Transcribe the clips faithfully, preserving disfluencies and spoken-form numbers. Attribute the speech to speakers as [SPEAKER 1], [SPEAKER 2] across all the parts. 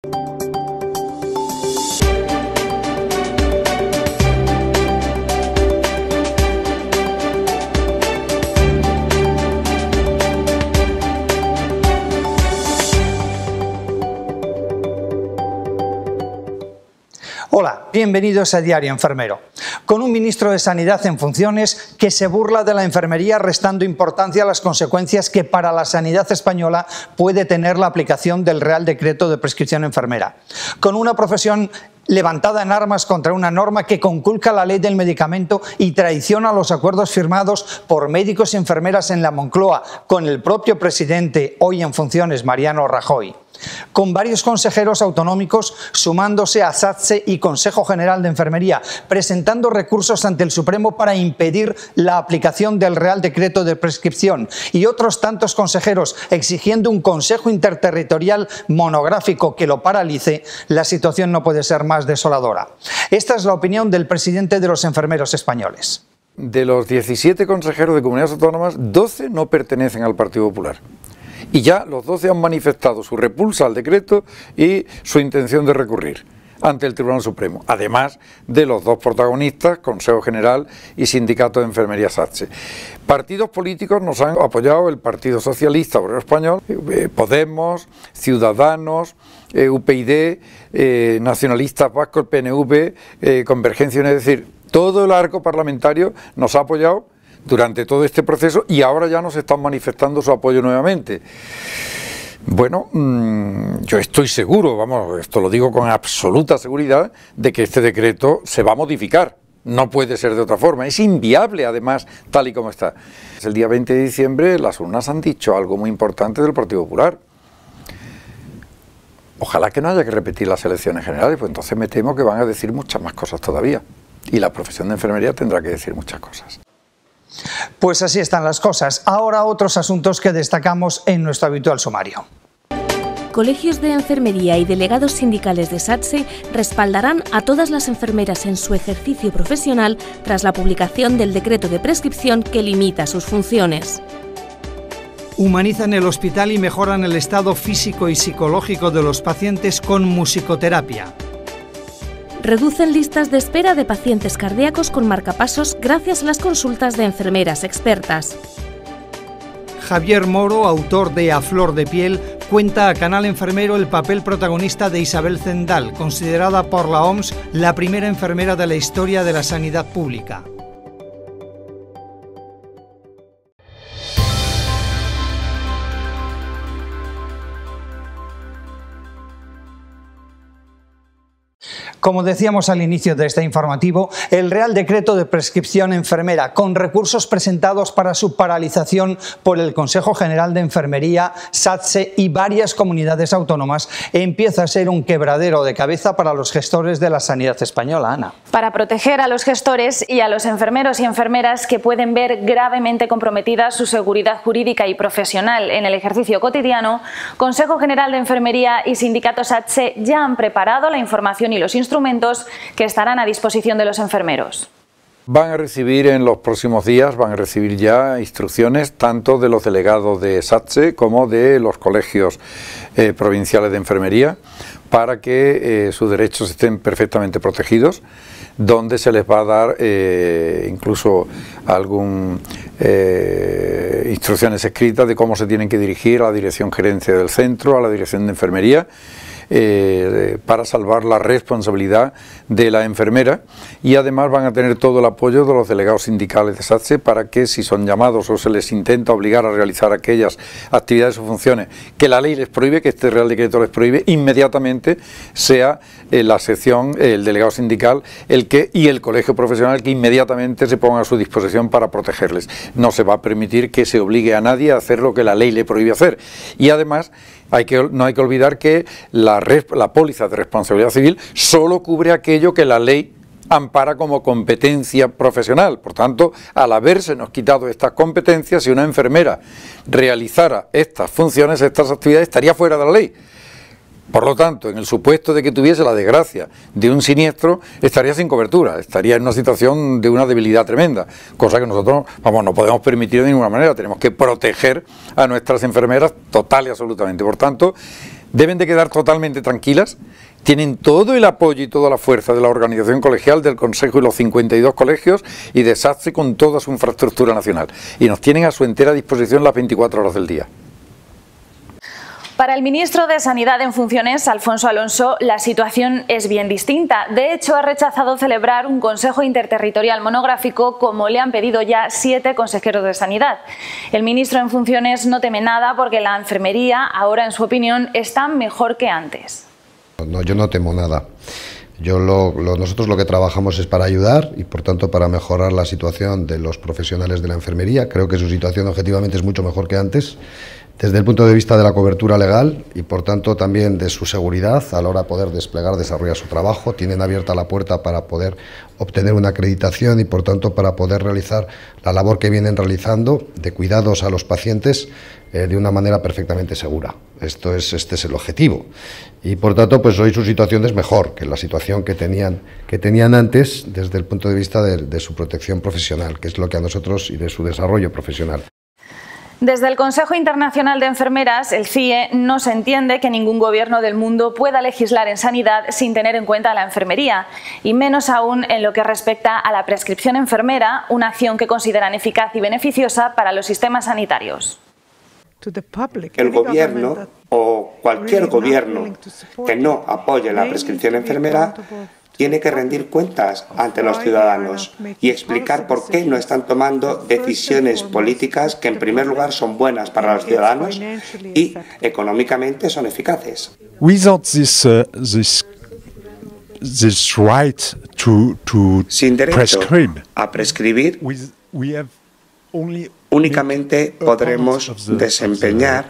[SPEAKER 1] Hola, bienvenidos a Diario Enfermero. Con un ministro de Sanidad en funciones que se burla de la enfermería restando importancia a las consecuencias que para la sanidad española puede tener la aplicación del Real Decreto de Prescripción Enfermera. Con una profesión levantada en armas contra una norma que conculca la ley del medicamento y traiciona los acuerdos firmados por médicos y enfermeras en la Moncloa con el propio presidente, hoy en funciones, Mariano Rajoy. Con varios consejeros autonómicos sumándose a SATSE y Consejo General de Enfermería, presentando recursos ante el Supremo para impedir la aplicación del Real Decreto de Prescripción, y otros tantos consejeros exigiendo un Consejo Interterritorial monográfico que lo paralice, la situación no puede ser más desoladora. Esta es la opinión del presidente de los enfermeros españoles.
[SPEAKER 2] De los diecisiete consejeros de comunidades autónomas, doce no pertenecen al Partido Popular. Y ya los doce han manifestado su repulsa al decreto y su intención de recurrir ante el Tribunal Supremo, además de los dos protagonistas, Consejo General y Sindicato de Enfermería SATSE. Partidos políticos nos han apoyado: el Partido Socialista Obrero Español, eh, Podemos, Ciudadanos, eh, U P YD, eh, Nacionalistas Vascos, P N V, eh, Convergencia, es decir, todo el arco parlamentario nos ha apoyado durante todo este proceso y ahora ya nos están manifestando su apoyo nuevamente. Bueno, mmm, yo estoy seguro, vamos, esto lo digo con absoluta seguridad, de que este decreto se va a modificar. No puede ser de otra forma, es inviable además tal y como está. El día veinte de diciembre las urnas han dicho algo muy importante del Partido Popular. Ojalá que no haya que repetir las elecciones generales, pues entonces me temo que van a decir muchas más cosas todavía. Y la profesión de enfermería tendrá que decir muchas cosas.
[SPEAKER 1] Pues así están las cosas. Ahora otros asuntos que destacamos en nuestro habitual sumario.
[SPEAKER 3] Colegios de enfermería y delegados sindicales de SATSE respaldarán a todas las enfermeras en su ejercicio profesional tras la publicación del decreto de prescripción que limita sus funciones.
[SPEAKER 1] Humanizan el hospital y mejoran el estado físico y psicológico de los pacientes con musicoterapia.
[SPEAKER 3] Reducen listas de espera de pacientes cardíacos con marcapasos gracias a las consultas de enfermeras expertas.
[SPEAKER 1] Javier Moro, autor de A Flor de Piel, cuenta a Canal Enfermero el papel protagonista de Isabel Zendal, considerada por la O M S la primera enfermera de la historia de la sanidad pública. Como decíamos al inicio de este informativo, el Real Decreto de Prescripción Enfermera, con recursos presentados para su paralización por el Consejo General de Enfermería, SATSE y varias comunidades autónomas, empieza a ser un quebradero de cabeza para los gestores de la sanidad española. Ana.
[SPEAKER 4] Para proteger a los gestores y a los enfermeros y enfermeras que pueden ver gravemente comprometida su seguridad jurídica y profesional en el ejercicio cotidiano, Consejo General de Enfermería y Sindicato SATSE ya han preparado la información y los instrumentos instrumentos que estarán a disposición de los enfermeros.
[SPEAKER 2] Van a recibir en los próximos días, van a recibir ya instrucciones tanto de los delegados de SATSE como de los colegios eh, provinciales de enfermería para que eh, sus derechos estén perfectamente protegidos, donde se les va a dar eh, incluso algún eh, instrucciones escritas de cómo se tienen que dirigir a la dirección gerencia del centro, a la dirección de enfermería, Eh, para salvar la responsabilidad de la enfermera, y además van a tener todo el apoyo de los delegados sindicales de SATSE para que, si son llamados o se les intenta obligar a realizar aquellas actividades o funciones que la ley les prohíbe, que este Real Decreto les prohíbe, inmediatamente sea eh, la sección, eh, el delegado sindical el que y el colegio profesional que inmediatamente se ponga a su disposición para protegerles. No se va a permitir que se obligue a nadie a hacer lo que la ley le prohíbe hacer. Y además Hay que, no hay que olvidar que la, la póliza de responsabilidad civil solo cubre aquello que la ley ampara como competencia profesional. Por tanto, al habérsenos quitado estas competencias, si una enfermera realizara estas funciones, estas actividades, estaría fuera de la ley. Por lo tanto, en el supuesto de que tuviese la desgracia de un siniestro, estaría sin cobertura, estaría en una situación de una debilidad tremenda, cosa que nosotros, vamos, no podemos permitir de ninguna manera. Tenemos que proteger a nuestras enfermeras total y absolutamente. Por tanto, deben de quedar totalmente tranquilas. Tienen todo el apoyo y toda la fuerza de la organización colegial, del Consejo y los cincuenta y dos colegios y de SATSE con toda su infraestructura nacional. Y nos tienen a su entera disposición las veinticuatro horas del día.
[SPEAKER 4] Para el ministro de Sanidad en funciones, Alfonso Alonso, la situación es bien distinta. De hecho, ha rechazado celebrar un Consejo Interterritorial monográfico como le han pedido ya siete consejeros de Sanidad. El ministro en funciones no teme nada porque la enfermería, ahora en su opinión, está mejor que antes.
[SPEAKER 5] No, yo no temo nada. Yo lo, lo, nosotros lo que trabajamos es para ayudar y, por tanto, para mejorar la situación de los profesionales de la enfermería. Creo que su situación objetivamente es mucho mejor que antes, desde el punto de vista de la cobertura legal y, por tanto, también de su seguridad a la hora de poder desplegar, desarrollar su trabajo. Tienen abierta la puerta para poder obtener una acreditación y, por tanto, para poder realizar la labor que vienen realizando de cuidados a los pacientes eh, de una manera perfectamente segura. Esto es, este es el objetivo. Y, por tanto, pues hoy su situación es mejor que la situación que tenían, que tenían antes desde el punto de vista de, de su protección profesional, que es lo que a nosotros, y de su desarrollo profesional.
[SPEAKER 4] Desde el Consejo Internacional de Enfermeras, el C I E, no se entiende que ningún gobierno del mundo pueda legislar en sanidad sin tener en cuenta la enfermería, y menos aún en lo que respecta a la prescripción enfermera, una acción que consideran eficaz y beneficiosa para los sistemas sanitarios.
[SPEAKER 6] El gobierno o cualquier gobierno que no apoye la prescripción enfermera tiene que rendir cuentas ante los ciudadanos y explicar por qué no están tomando decisiones políticas que en primer lugar son buenas para los ciudadanos y económicamente son eficaces. Sin derecho a prescribir, únicamente podremos desempeñar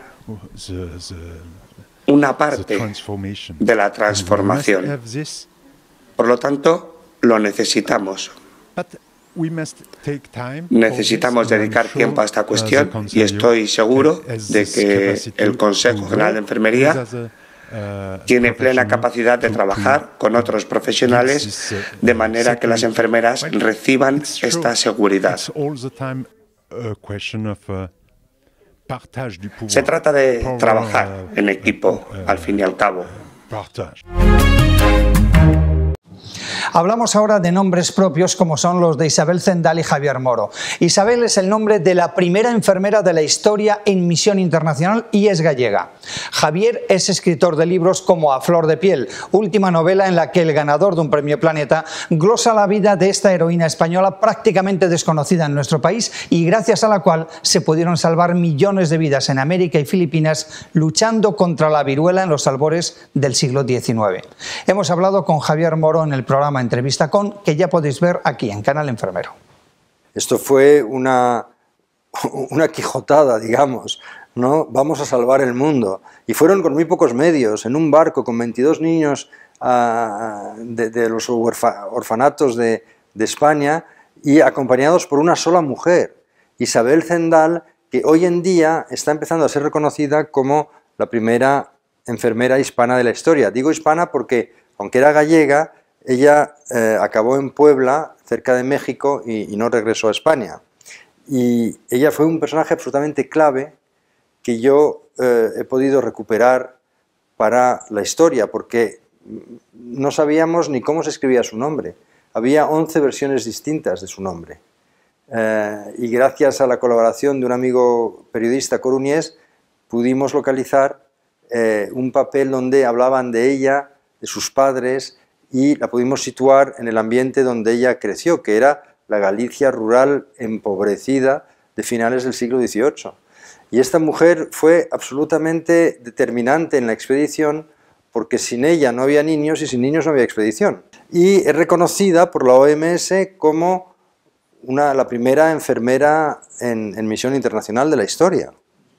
[SPEAKER 6] una parte de la transformación. Por lo tanto, lo necesitamos. Necesitamos dedicar tiempo a esta cuestión y estoy seguro de que el Consejo General de Enfermería tiene plena capacidad de trabajar con otros profesionales de manera que las enfermeras reciban esta seguridad. Se trata de trabajar en equipo, al fin y al cabo.
[SPEAKER 1] Hablamos ahora de nombres propios como son los de Isabel Zendal y Javier Moro. Isabel es el nombre de la primera enfermera de la historia en misión internacional y es gallega. Javier es escritor de libros como A Flor de Piel, última novela en la que el ganador de un premio Planeta glosa la vida de esta heroína española prácticamente desconocida en nuestro país y gracias a la cual se pudieron salvar millones de vidas en América y Filipinas luchando contra la viruela en los albores del siglo diecinueve. Hemos hablado con Javier Moro en el programa Entrevista con, que ya podéis ver aquí en Canal Enfermero.
[SPEAKER 7] Esto fue una, una quijotada, digamos, ¿no? Vamos a salvar el mundo. Y fueron con muy pocos medios, en un barco con veintidós niños uh, de, de los orfa, orfanatos de, de España y acompañados por una sola mujer, Isabel Zendal, que hoy en día está empezando a ser reconocida como la primera enfermera hispana de la historia. Digo hispana porque, aunque era gallega, ella eh, acabó en Puebla, cerca de México, y, y no regresó a España. Y ella fue un personaje absolutamente clave que yo eh, he podido recuperar para la historia, porque no sabíamos ni cómo se escribía su nombre. Había once versiones distintas de su nombre. Eh, y gracias a la colaboración de un amigo periodista coruñés, pudimos localizar eh, un papel donde hablaban de ella, de sus padres, y la pudimos situar en el ambiente donde ella creció, que era la Galicia rural empobrecida de finales del siglo dieciocho. Y esta mujer fue absolutamente determinante en la expedición porque sin ella no había niños y sin niños no había expedición. Y es reconocida por la O M S como una, la primera enfermera en, en misión internacional de la historia.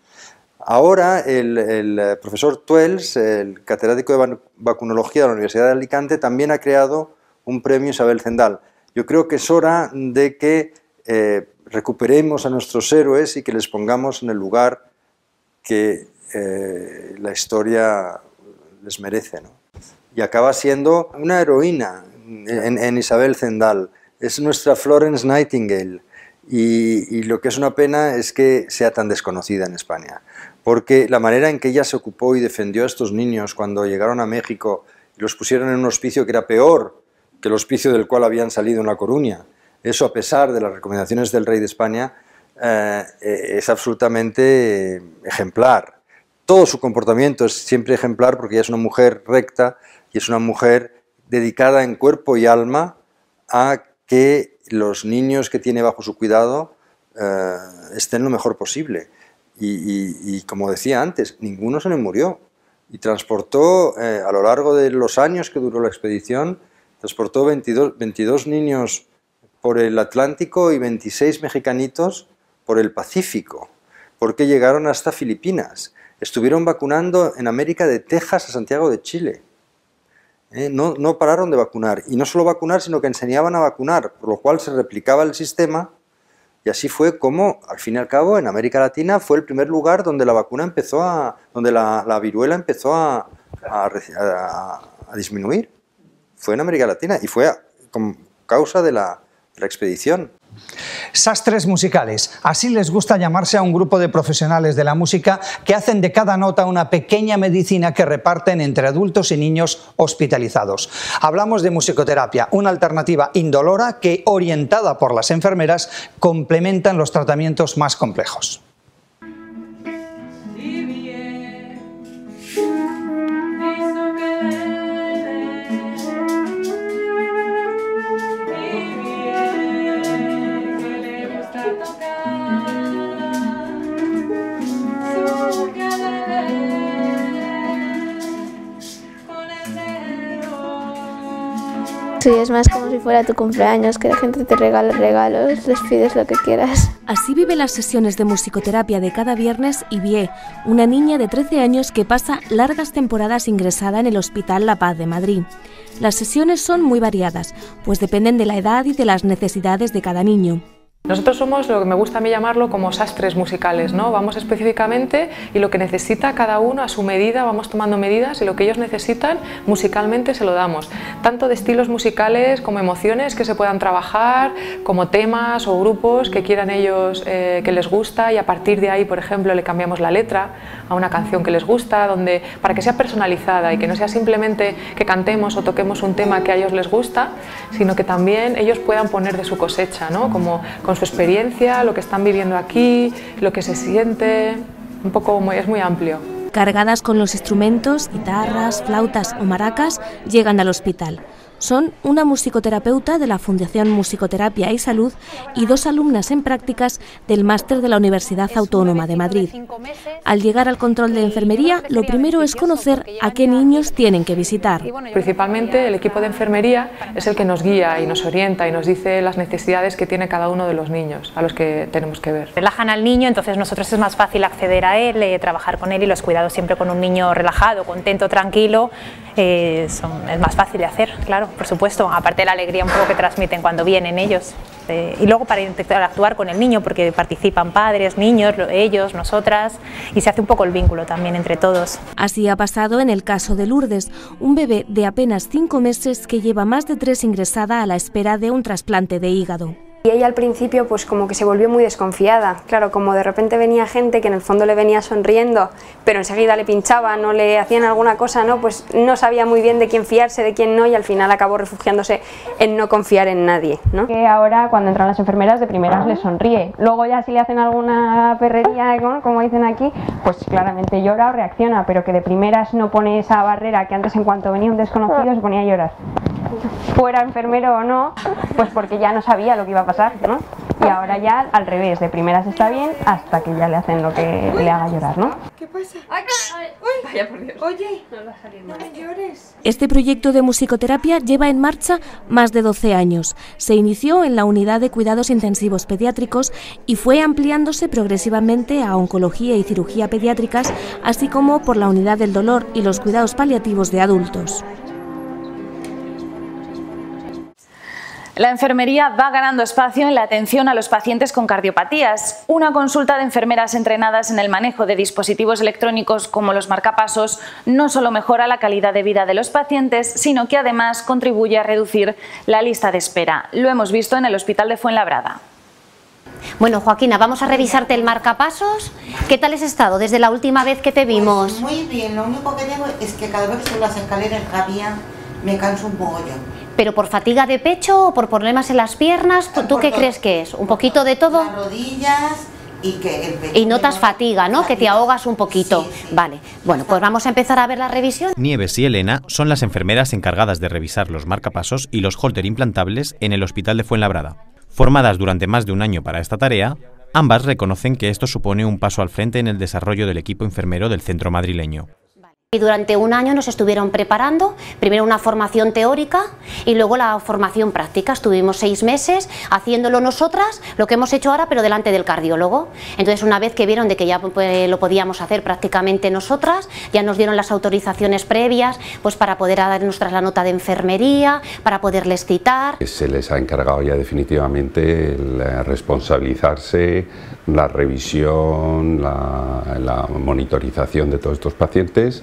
[SPEAKER 7] Ahora el, el profesor Tuels, el catedrático de vacunología de la Universidad de Alicante, también ha creado un premio Isabel Zendal. Yo creo que es hora de que eh, recuperemos a nuestros héroes y que les pongamos en el lugar que eh, la historia les merece, ¿no? Y acaba siendo una heroína en, en Isabel Zendal. Es nuestra Florence Nightingale. Y, y lo que es una pena es que sea tan desconocida en España, porque la manera en que ella se ocupó y defendió a estos niños cuando llegaron a México y los pusieron en un hospicio que era peor que el hospicio del cual habían salido en La Coruña, eso a pesar de las recomendaciones del rey de España, eh, es absolutamente ejemplar. Todo su comportamiento es siempre ejemplar porque ella es una mujer recta y es una mujer dedicada en cuerpo y alma a que los niños que tiene bajo su cuidado eh, estén lo mejor posible. Y, y, y como decía antes, ninguno se le murió. Y transportó, eh, a lo largo de los años que duró la expedición, transportó veintidós, veintidós niños por el Atlántico y veintiséis mexicanitos por el Pacífico, porque llegaron hasta Filipinas. Estuvieron vacunando en América de Texas a Santiago de Chile. Eh, no, no pararon de vacunar. Y no solo vacunar, sino que enseñaban a vacunar, por lo cual se replicaba el sistema. Y así fue como, al fin y al cabo, en América Latina fue el primer lugar donde la vacuna empezó a, donde la, la viruela empezó a, a, a, a disminuir. Fue en América Latina y fue a, con causa de la, de la expedición.
[SPEAKER 1] Sastres musicales, así les gusta llamarse a un grupo de profesionales de la música que hacen de cada nota una pequeña medicina que reparten entre adultos y niños hospitalizados. Hablamos de musicoterapia, una alternativa indolora que, orientada por las enfermeras, complementan los tratamientos más complejos.
[SPEAKER 8] Sí, es más como si fuera tu cumpleaños, que la gente te regala regalos, les pides lo que quieras.
[SPEAKER 3] Así vive las sesiones de musicoterapia de cada viernes Ivie, una niña de trece años que pasa largas temporadas ingresada en el Hospital La Paz de Madrid. Las sesiones son muy variadas, pues dependen de la edad y de las necesidades de cada niño.
[SPEAKER 9] Nosotros somos lo que me gusta a mí llamarlo como sastres musicales, ¿no? Vamos específicamente y lo que necesita cada uno a su medida, vamos tomando medidas y lo que ellos necesitan musicalmente se lo damos. Tanto de estilos musicales como emociones que se puedan trabajar, como temas o grupos que quieran ellos eh, que les gusta y a partir de ahí, por ejemplo, le cambiamos la letra a una canción que les gusta, donde, para que sea personalizada y que no sea simplemente que cantemos o toquemos un tema que a ellos les gusta, sino que también ellos puedan poner de su cosecha, ¿no? Como, con su experiencia, lo que están viviendo aquí, lo que se siente, un poco muy, es muy amplio.
[SPEAKER 3] Cargadas con los instrumentos, guitarras, flautas o maracas, llegan al hospital. Son una musicoterapeuta de la Fundación Musicoterapia y Salud y dos alumnas en prácticas del máster de la Universidad Autónoma de Madrid. Al llegar al control de enfermería, lo primero es conocer a qué niños tienen que visitar.
[SPEAKER 9] Principalmente el equipo de enfermería es el que nos guía y nos orienta y nos dice las necesidades que tiene cada uno de los niños a los que tenemos que ver.
[SPEAKER 10] Relajan al niño, entonces nosotros es más fácil acceder a él, eh, trabajar con él y los cuidados siempre con un niño relajado, contento, tranquilo, eh, son, es más fácil de hacer, claro. Por supuesto, aparte de la alegría un poco que transmiten cuando vienen ellos. Eh, y luego para interactuar con el niño, porque participan padres, niños, ellos, nosotras, y se hace un poco el vínculo también entre todos.
[SPEAKER 3] Así ha pasado en el caso de Lourdes, un bebé de apenas cinco meses que lleva más de tres ingresada a la espera de un trasplante de hígado.
[SPEAKER 11] Y ella al principio pues como que se volvió muy desconfiada, claro, como de repente venía gente que en el fondo le venía sonriendo, pero enseguida le pinchaban o le hacían alguna cosa, ¿no? Pues no sabía muy bien de quién fiarse, de quién no, y al final acabó refugiándose en no confiar en nadie, ¿no? Que ahora cuando entran las enfermeras de primeras les sonríe, luego ya si le hacen alguna perrería, ¿no? Como dicen aquí, pues claramente llora o reacciona, pero que de primeras no pone esa barrera que antes en cuanto venía un desconocido se ponía a llorar. Fuera enfermero o no, pues porque ya no sabía lo que iba a pasar, ¿no? Y ahora ya al revés, de primeras está bien hasta que ya le hacen lo que le haga llorar, ¿no?
[SPEAKER 12] ¿Qué pasa? Ay, ay, vaya por Dios. Oye, no va a salir mal. No me llores.
[SPEAKER 3] Este proyecto de musicoterapia lleva en marcha más de doce años. Se inició en la unidad de cuidados intensivos pediátricos y fue ampliándose progresivamente a oncología y cirugía pediátricas, así como por la unidad del dolor y los cuidados paliativos de adultos.
[SPEAKER 4] La enfermería va ganando espacio en la atención a los pacientes con cardiopatías. Una consulta de enfermeras entrenadas en el manejo de dispositivos electrónicos como los marcapasos no solo mejora la calidad de vida de los pacientes, sino que además contribuye a reducir la lista de espera. Lo hemos visto en el Hospital de Fuenlabrada.
[SPEAKER 13] Bueno, Joaquina, vamos a revisarte el marcapasos. ¿Qué tal has estado desde la última vez que te vimos?
[SPEAKER 14] Pues muy bien, lo único que tengo es que cada vez que subo las escaleras rabia me canso un poco yo.
[SPEAKER 13] ¿Pero por fatiga de pecho o por problemas en las piernas? ¿Tú por qué todo. crees que es? ¿Un poquito de todo?
[SPEAKER 14] Las rodillas y que el pecho.
[SPEAKER 13] Y notas fatiga, ¿no? Fatiga. Que te ahogas un poquito. Sí, sí. Vale, bueno, pues vamos a empezar a ver la revisión.
[SPEAKER 15] Nieves y Elena son las enfermeras encargadas de revisar los marcapasos y los holter implantables en el Hospital de Fuenlabrada. Formadas durante más de un año para esta tarea, ambas reconocen que esto supone un paso al frente en el desarrollo del equipo enfermero del centro madrileño.
[SPEAKER 13] Y durante un año nos estuvieron preparando, primero una formación teórica y luego la formación práctica. Estuvimos seis meses haciéndolo nosotras, lo que hemos hecho ahora, pero delante del cardiólogo. Entonces, una vez que vieron de que ya pues, lo podíamos hacer prácticamente nosotras, ya nos dieron las autorizaciones previas pues para poder darnos la nota de enfermería, para poderles citar.
[SPEAKER 16] Se les ha encargado ya definitivamente el responsabilizarse, la revisión, la, la monitorización de todos estos pacientes,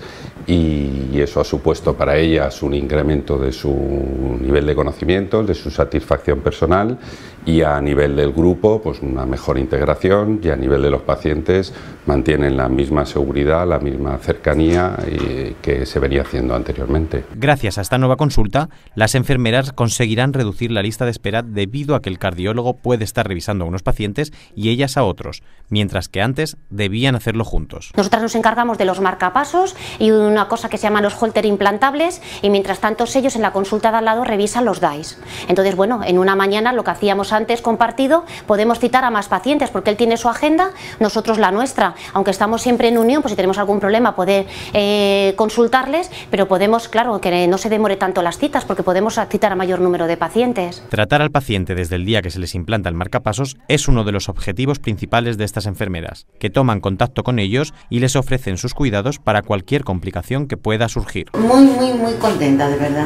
[SPEAKER 16] y eso ha supuesto para ellas un incremento de su nivel de conocimientos, de su satisfacción personal, y a nivel del grupo pues una mejor integración, y a nivel de los pacientes mantienen la misma seguridad, la misma cercanía y que se venía haciendo anteriormente.
[SPEAKER 15] Gracias a esta nueva consulta, las enfermeras conseguirán reducir la lista de espera debido a que el cardiólogo puede estar revisando a unos pacientes y ellas a otros, mientras que antes debían hacerlo juntos.
[SPEAKER 13] Nosotras nos encargamos de los marcapasos y una cosa que se llama los holter implantables, y mientras tanto ellos en la consulta de al lado revisan los D A I S. Entonces, bueno, en una mañana lo que hacíamos antes compartido, podemos citar a más pacientes porque él tiene su agenda, nosotros la nuestra. Aunque estamos siempre en unión, pues si tenemos algún problema poder eh, consultarles, pero podemos, claro, que no se demore tanto las citas porque podemos citar a mayor número de pacientes.
[SPEAKER 15] Tratar al paciente desde el día que se les implanta el marcapasos es uno de los objetivos principales de estas enfermeras, que toman contacto con ellos y les ofrecen sus cuidados para cualquier complicación que pueda surgir.
[SPEAKER 14] Muy, muy, muy contenta, de verdad,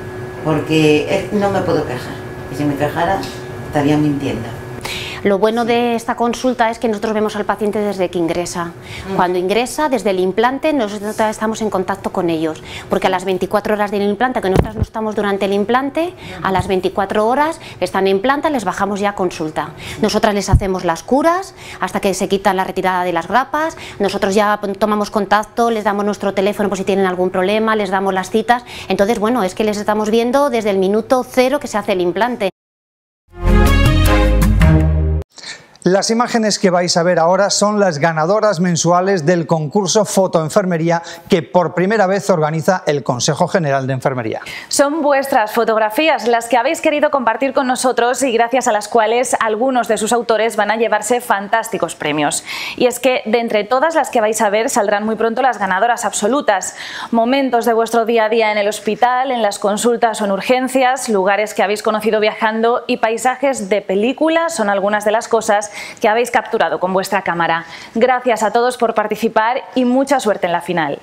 [SPEAKER 14] porque no me puedo quejar, y si me quejara estaría mintiendo.
[SPEAKER 13] Lo bueno de esta consulta es que nosotros vemos al paciente desde que ingresa. Cuando ingresa, desde el implante, nosotros estamos en contacto con ellos, porque a las veinticuatro horas del implante, que nosotros no estamos durante el implante, a las veinticuatro horas que están en planta les bajamos ya a consulta. Nosotras les hacemos las curas hasta que se quitan la retirada de las grapas, nosotros ya tomamos contacto, les damos nuestro teléfono por si tienen algún problema, les damos las citas. Entonces, bueno, es que les estamos viendo desde el minuto cero que se hace el implante.
[SPEAKER 1] Las imágenes que vais a ver ahora son las ganadoras mensuales del concurso Fotoenfermería que por primera vez organiza el Consejo General de Enfermería.
[SPEAKER 4] Son vuestras fotografías las que habéis querido compartir con nosotros y gracias a las cuales algunos de sus autores van a llevarse fantásticos premios. Y es que de entre todas las que vais a ver saldrán muy pronto las ganadoras absolutas. Momentos de vuestro día a día en el hospital, en las consultas o en urgencias, lugares que habéis conocido viajando y paisajes de películas son algunas de las cosas que habéis capturado con vuestra cámara. Gracias a todos por participar y mucha suerte en la final.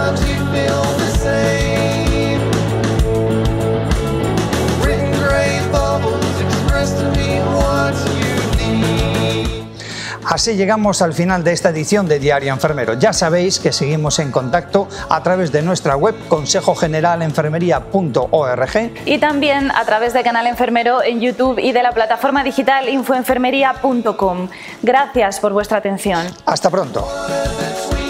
[SPEAKER 1] Así llegamos al final de esta edición de Diario Enfermero. Ya sabéis que seguimos en contacto a través de nuestra web consejo general enfermería punto org
[SPEAKER 4] y también a través de Canal Enfermero en YouTube y de la plataforma digital info enfermería punto com. Gracias por vuestra atención.
[SPEAKER 1] Hasta pronto.